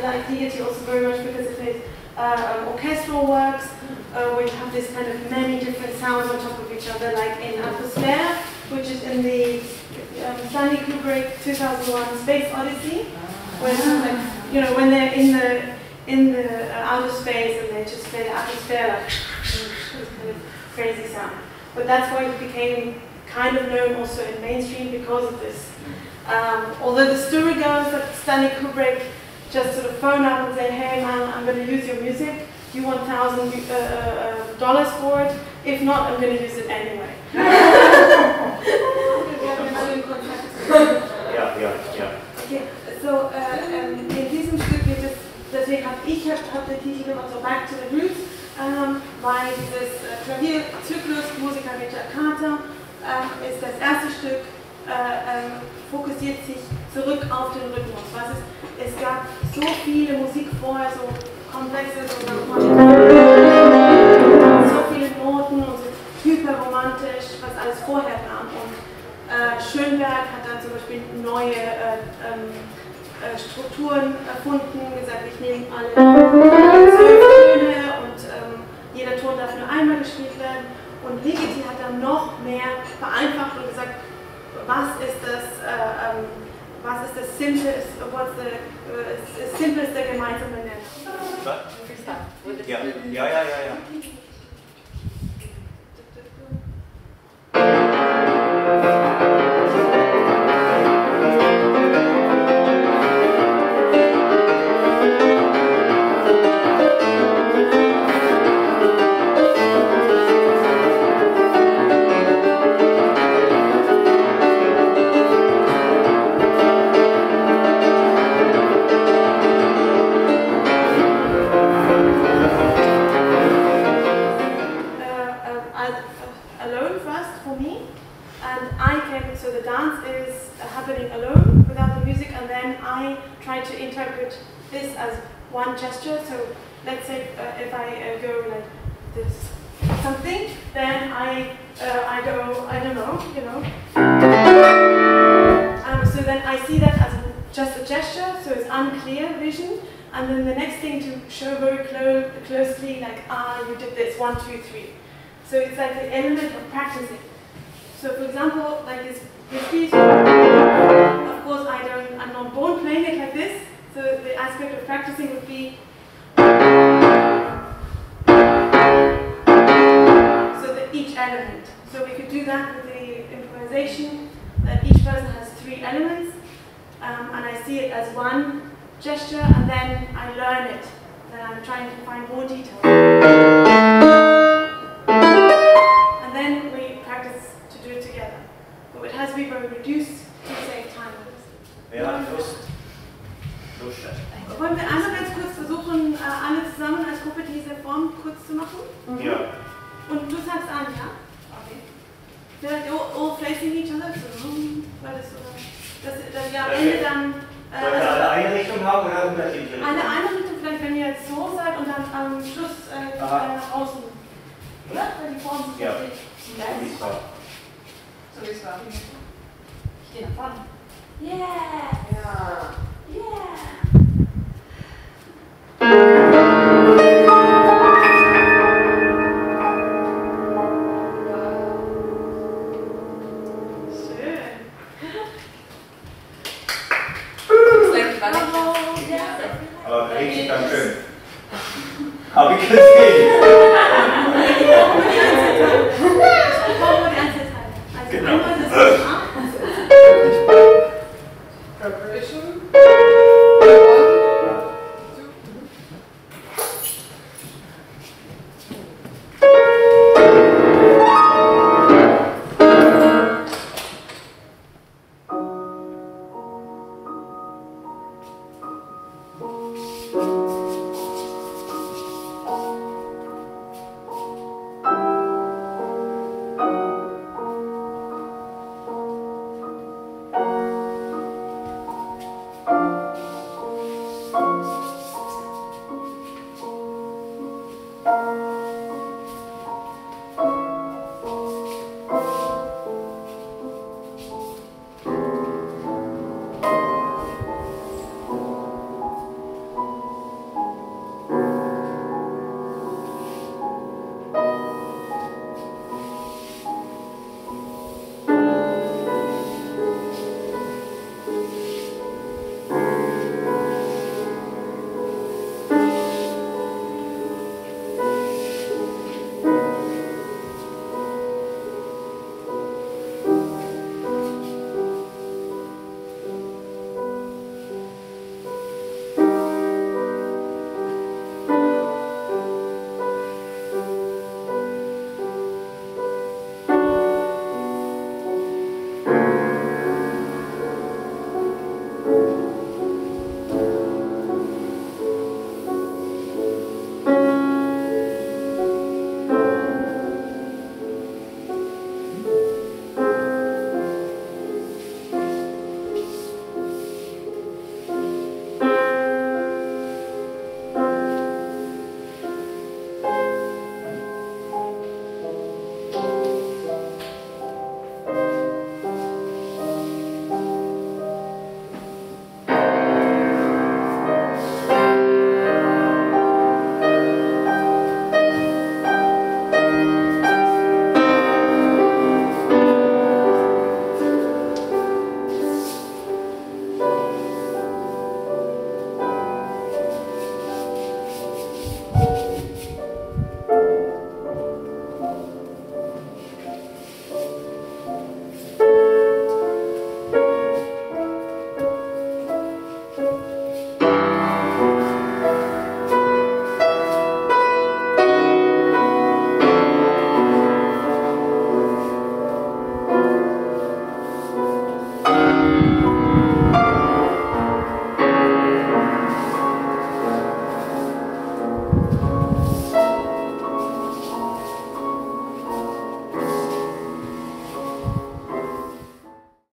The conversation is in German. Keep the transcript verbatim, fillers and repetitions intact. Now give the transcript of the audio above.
like Ligeti also very much because it is uh, um, orchestral works, uh, where you have this kind of many different sounds on top of each other, like in Atmosphere, which is in the um, Stanley Kubrick two thousand one Space Odyssey, where it's like, you know, when they're in the in the uh, outer space and they just play the atmosphere, like this kind of crazy sound. But that's why it became kind of known also in mainstream because of this. Um, although the story goes that Stanley Kubrick just sort of phoned up and said, hey man, I'm going to use your music. Do you want one thousand dollars uh, for it? If not, I'm going to use it anyway. Yeah, yeah, yeah. Okay, so uh, um, in diesem Stück geht es, deswegen habe ich hab, hab den Titel gemacht, so Back to the Roots, ähm, weil dieses äh, Klavierzyklus Musica Giacata äh, ist das erste Stück, äh, äh, fokussiert sich zurück auf den Rhythmus. Was ist, es gab so viele Musik vorher, so komplexe, so, so viele Noten und so hyperromantisch, was alles vorher kam. Und äh, Schönberg hat dann zum Beispiel neue äh, ähm, äh, Strukturen erfunden, gesagt, ich nehme alle zwölf Töne und ähm, jeder Ton darf nur einmal gespielt werden. Und Ligeti hat dann noch mehr vereinfacht und gesagt, was ist das, äh, ähm, was ist das simplest, what's the uh, simplest der gemeinsame Nenner? Ja, ja, ja, ja, ja. Gesture. So let's say uh, if I uh, go like this something, then I uh, I go I don't know, you know. Um, so then I see that as just a gesture, so it's unclear vision. And then the next thing to show very clo closely, like ah, you did this one, two, three. So it's like the element of practicing. So for example, like this this piece. Of course, I don't. I'm not born playing it like this. So the aspect of practicing would be, so that each element. So we could do that with the improvisation, that each person has three elements, um, and I see it as one gesture, and then I learn it. Then I'm trying to find more detail. And then we practice to do it together. But it has to be very reduced to save time. Ja, Lust. Wollen wir einmal ganz kurz versuchen, alle zusammen als Gruppe diese Form kurz zu machen? Mhm. Ja. Und du sagst an, ja? Okay. Vielleicht all, all facing each other, so, weil das so, dass, dass wir am Ende dann... Äh, Sollen wir alle eine Richtung haben oder unterschiedliche Richtungen? Eine eine Richtung, vielleicht wenn ihr jetzt so seid und dann am Schluss äh, nach außen. Oder? Weil die Form sich ja. richtig... So wie es war. So wie es war. Ich gehe nach vorne. Yeah! Ja! Yeah! Aber richtig ganz schön. Hab ich gesehen. Genau. Preparation. Bye.